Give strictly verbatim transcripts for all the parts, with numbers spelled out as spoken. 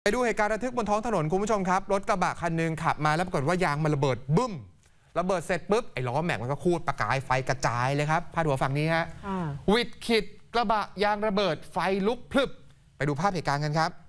ไปดูเหตุการณ์ระทึกบนท้องถนนคุณผู้ชมครับรถกระบะคันหนึ่งขับมาแล้วปรากฏว่ายางมันระเบิดบึ้มระเบิดเสร็จปุ๊บไอ้ล้อแม็กมันก็คูดประกายไฟกระจายเลยครับพาดหัวฝั่งนี้ฮะวิดขิดกระบะยางระเบิดไฟลุกพลึบไปดูภาพเหตุการณ์กันครับ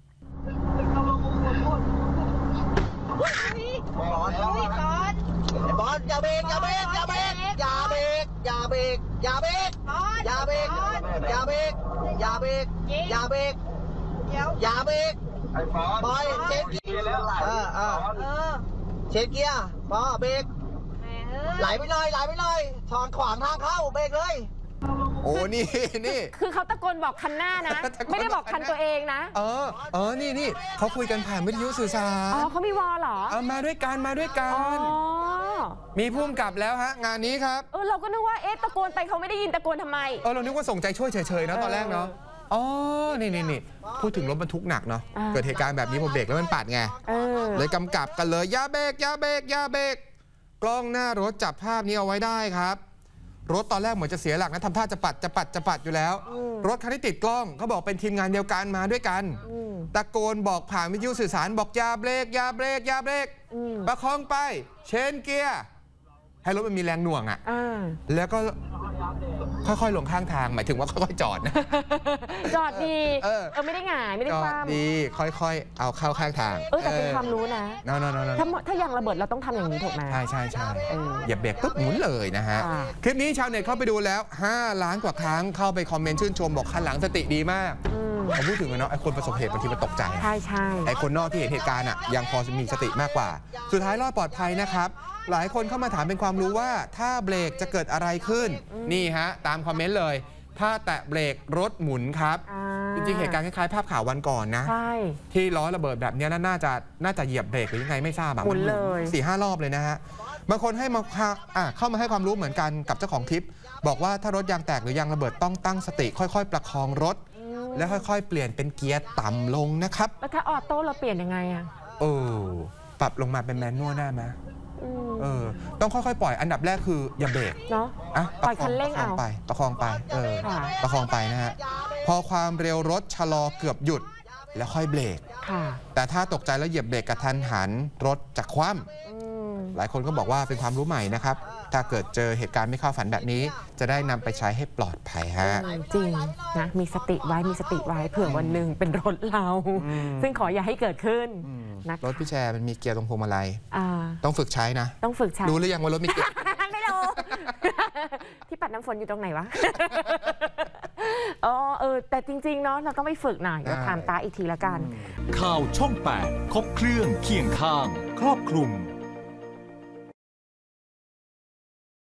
บอลอย่าเบรกอย่าเบรกอย่าเบรกอย่าเบรกอย่าเบรกอย่าเบรกอย่าเบรกอย่าเบรกอย่าเบรกอย่าเบรกอย่าเบรกบอยเช็ดเกียร์เออเออเช็ดเกียร์พอเบรกไหลไปเลยไหลไปเลยถอนขวางทางเข้าเบรกเลยโอ้นี่นี่คือเขาตะโกนบอกคันหน้านะไม่ได้บอกคันตัวเองนะเออเออนี่นี่เขาคุยกันผ่านวิทยุสื่อสารอ๋อเขามีวอลเหรอเอามาด้วยกันมาด้วยกันมีพุ่มกลับแล้วฮะงานนี้ครับเออเราก็นึกว่าเอ๊ะตะโกนไปเขาไม่ได้ยินตะโกนทำไมเออเรานึกว่าส่งใจช่วยเฉยๆนะตอนแรกเนาะอ๋อนี่นี่นี่พูดถึงรถบรรทุกหนักเนาะเกิดเหตุการณ์แบบนี้พอเบรกแล้วมันปัดไงเลยกำกับกันเลยอย่าเบรกอย่าเบรกอย่าเบรกกล้องหน้ารถจับภาพนี้เอาไว้ได้ครับรถตอนแรกเหมือนจะเสียหลักนะทำท่าจะปัดจะปัดจะปัดอยู่แล้วรถคันที่ติดกล้องเขาบอกเป็นทีมงานเดียวกันมาด้วยกันตะโกนบอกผ่านวิทยุสื่อสารบอกอย่าเบรกอย่าเบรกอย่าเบรกประคองไปเชนเกียร์ให้รถมันมีแรงหน่วงอ่ะแล้วก็ค่อยๆลงข้างทางหมายถึงว่าค่อยๆจอดนะจอดดีเออไม่ได้หงายไม่ได้คว่ำดีค่อยๆเอาเข้าข้างทางเออแต่เป็นความรู้นะถ้าถ้ายางระเบิดเราต้องทำอย่างนี้ถูกไหมใช่ใช่ใช่อย่าเบรกปุ๊บหมุนเลยนะฮะคลิปนี้ชาวเน็ตเข้าไปดูแล้วห้าล้านกว่าครั้งเข้าไปคอมเมนต์ชื่นชมบอกคันหลังสติดีมากผมพูดถึงเนาะไอ้คนประสบเหตุบางทีมันตกใจใช่ใช่ไอ้คนนอกที่เห็นเหตุการณ์อ่ะยังพอมีสติมากกว่าสุดท้ายรอดปลอดภัยนะครับหลายคนเข้ามาถามเป็นความรู้ว่าถ้าเบรกจะเกิดอะไรขึ้นนี่ฮะตามคอมเมนต์เลยถ้าแตะเบรกรถหมุนครับจริงๆเหตุการณ์คล้ายๆภาพข่าววันก่อนนะที่ล้อระเบิดแบบนี้น่าจะน่าจะเหยียบเบรกหรือยังไงไม่ทราบแบบหมุนเลยสี่ห้ารอบเลยนะฮะบางคนให้มาเข้ามาให้ความรู้เหมือนกันกับเจ้าของคลิปบอกว่าถ้ารถยางแตกหรือยางระเบิดต้องตั้งสติค่อยๆประคองรถแล้วค่อยๆเปลี่ยนเป็นเกียร์ต่ำลงนะครับแล้วถ้าออโต้เราเปลี่ยนยังไงอ่ะเออปรับลงมาเป็นแมนนวลได้ไหมเออต้องค่อยๆปล่อยอันดับแรกคืออย่าเบรกเนาะอ่ะปล่อยคันเร่งเอาไปประคองไปเออประคองไปนะฮะพอความเร็วรถชะลอเกือบหยุดแล้วค่อยเบรกแต่ถ้าตกใจแล้วเหยียบเบรกกระทันหันรถจะคว่ำหลายคนก็บอกว่าเป็นความรู้ใหม่นะครับถ้าเกิดเจอเหตุการณ์ไม่เข้าฝันแบบนี้จะได้นำไปใช้ให้ปลอดภัยฮะจริงนะมีสติไว้มีสติไว้เผื่อวันหนึ่งเป็นรถเราซึ่งขออย่าให้เกิดขึ้นนะรถพี่แชร์มันมีเกียร์ตรงพวงมาลัยต้องฝึกใช้นะต้องฝึกใช้รู้หรือยังว่ารถมีเกียร์ไม่รู้ที่ปัดน้ำฝนอยู่ตรงไหนวะอ๋อเออแต่จริงๆเนาะเราต้องไปฝึกหน่อยเดี๋ยวถามตาอีกทีละกันข่าวช่องแปดครบเครื่องเคียงข้างครอบคลุม